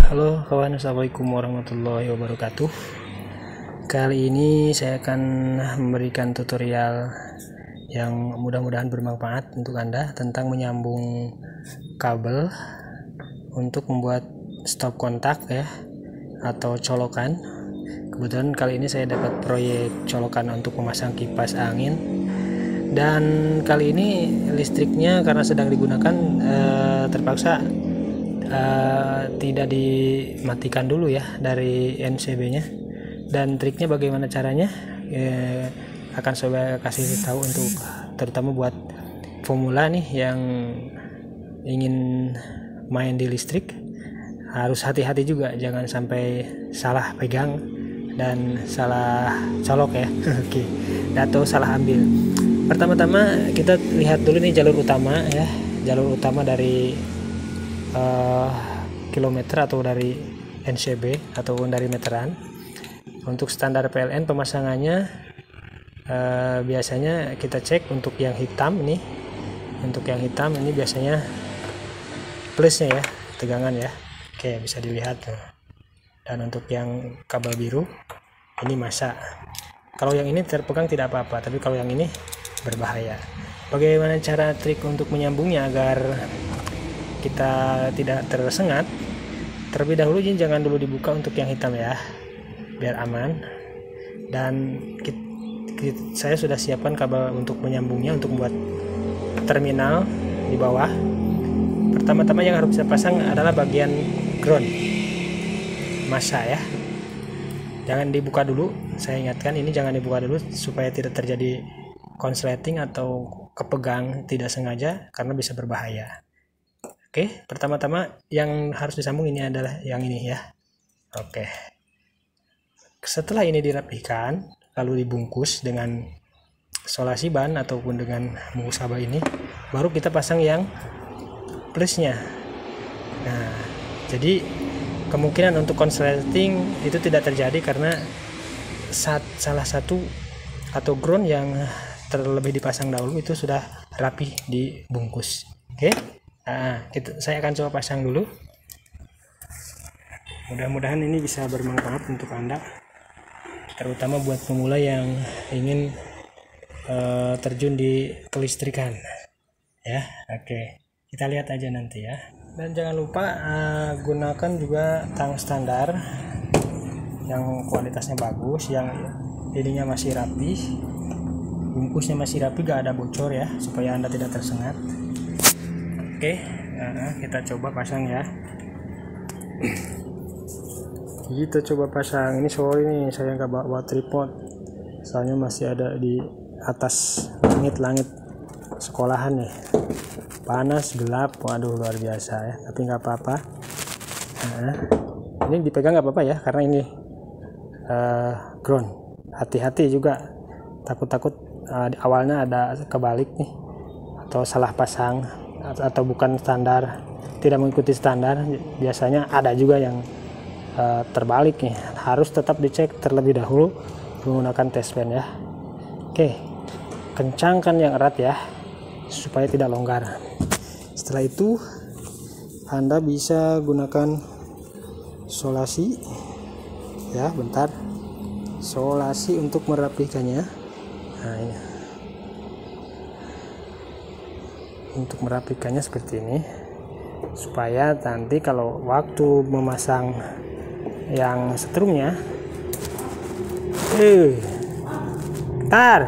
Halo kawan, assalamualaikum warahmatullahi wabarakatuh. Kali ini saya akan memberikan tutorial yang mudah-mudahan bermanfaat untuk Anda tentang menyambung kabel untuk membuat stop kontak ya, atau colokan. Kebetulan kali ini saya dapat proyek colokan untuk memasang kipas angin, dan kali ini listriknya karena sedang digunakan terpaksa tidak dimatikan dulu ya dari NCB nya. Dan triknya bagaimana caranya akan saya kasih tahu, untuk terutama buat pemula nih yang ingin main di listrik. Harus hati-hati juga, jangan sampai salah pegang dan salah colok ya. Oke, atau salah ambil. Pertama-tama kita lihat dulu nih jalur utama ya, jalur utama dari kilometer atau dari NCB ataupun dari meteran. Untuk standar PLN pemasangannya biasanya kita cek untuk yang hitam nih. Untuk yang hitam ini biasanya plusnya ya, tegangan ya. Oke, bisa dilihat. Dan untuk yang kabel biru ini masa. Kalau yang ini terpegang tidak apa-apa, tapi kalau yang ini berbahaya. Bagaimana cara trik untuk menyambungnya agar kita tidak tersengat? Terlebih dahulu ini jangan dulu dibuka untuk yang hitam ya, biar aman. Dan saya sudah siapkan kabel untuk menyambungnya, untuk membuat terminal di bawah. Pertama-tama yang harus saya pasang adalah bagian ground masa ya. Jangan dibuka dulu, saya ingatkan ini jangan dibuka dulu supaya tidak terjadi konsleting atau kepegang tidak sengaja, karena bisa berbahaya. Oke, pertama-tama yang harus disambung ini adalah yang ini ya. Oke. Setelah ini dirapikan, lalu dibungkus dengan solasi ban ataupun dengan bungkus haba ini, baru kita pasang yang plusnya. Nah, jadi kemungkinan untuk konsleting itu tidak terjadi karena salah satu atau ground yang terlebih dipasang dahulu itu sudah rapi dibungkus. Oke. Nah, saya akan coba pasang dulu. Mudah-mudahan ini bisa bermanfaat untuk Anda, terutama buat pemula yang ingin terjun di kelistrikan ya. Oke, kita lihat aja nanti ya. Dan jangan lupa gunakan juga tang standar yang kualitasnya bagus, yang ininya masih rapi, bungkusnya masih rapi, gak ada bocor ya, supaya Anda tidak tersengat. Oke, kita coba pasang ya. Kita coba pasang. Ini sorry nih, saya nggak bawa tripod, soalnya masih ada di atas langit sekolahan nih. Panas, gelap, waduh luar biasa ya. Tapi nggak apa-apa. Ini dipegang nggak apa-apa ya, karena ini ground. Hati-hati juga, takut-takut awalnya ada kebalik nih, atau salah pasang, atau bukan standar, tidak mengikuti standar. Biasanya ada juga yang terbalik nih, harus tetap dicek terlebih dahulu menggunakan test pen ya. Oke, kencangkan yang erat ya, supaya tidak longgar. Setelah itu Anda bisa gunakan solasi ya, bentar, solasi untuk merapikannya. Nah, ini untuk merapikannya seperti ini, supaya nanti kalau waktu memasang yang setrumnya tar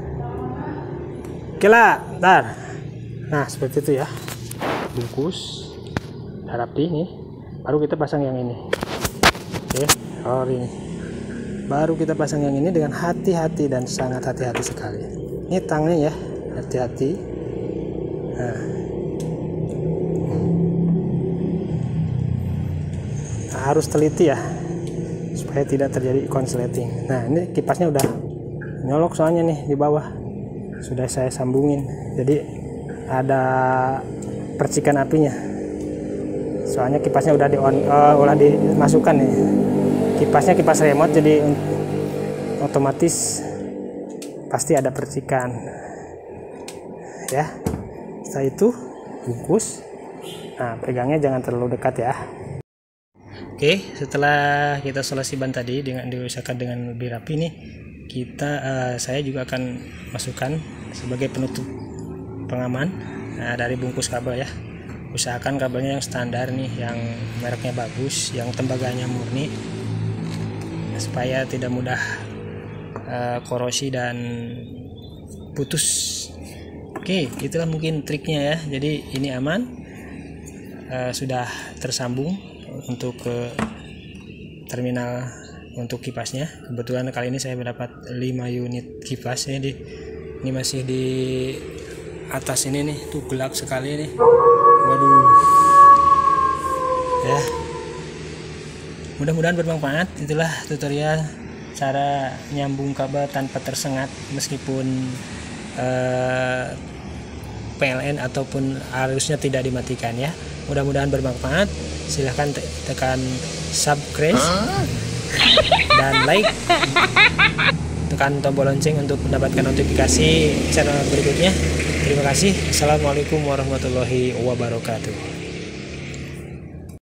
tar. Nah, seperti itu ya, bungkus rapi nih, baru kita pasang yang ini. Oke, ini baru kita pasang yang ini dengan hati-hati, dan sangat hati-hati sekali. Ini tangnya ya, hati-hati. Nah, harus teliti ya, supaya tidak terjadi konsleting. Nah, ini kipasnya udah nyolok soalnya nih di bawah, sudah saya sambungin, jadi ada percikan apinya. Soalnya kipasnya udah udah dimasukkan nih. Kipasnya kipas remote, jadi otomatis pasti ada percikan ya. Setelah itu bungkus. Nah, pegangnya jangan terlalu dekat ya. Oke, setelah kita solasi ban tadi dengan diusahakan dengan lebih rapi nih, saya juga akan masukkan sebagai penutup pengaman dari bungkus kabel ya. Usahakan kabelnya yang standar nih, yang mereknya bagus, yang tembaganya murni, supaya tidak mudah korosi dan putus. Oke, itulah mungkin triknya ya. Jadi ini aman, sudah tersambung untuk ke terminal untuk kipasnya. Kebetulan kali ini saya mendapat 5 unit kipas ya. Ini masih di atas ini nih, tuh gelap sekali nih. Waduh ya, mudah-mudahan bermanfaat. Itulah tutorial cara nyambung kabel tanpa tersengat meskipun PLN ataupun arusnya tidak dimatikan ya. Mudah-mudahan bermanfaat. Silahkan tekan subscribe dan like, tekan tombol lonceng untuk mendapatkan notifikasi channel berikutnya. Terima kasih. Assalamualaikum warahmatullahi wabarakatuh.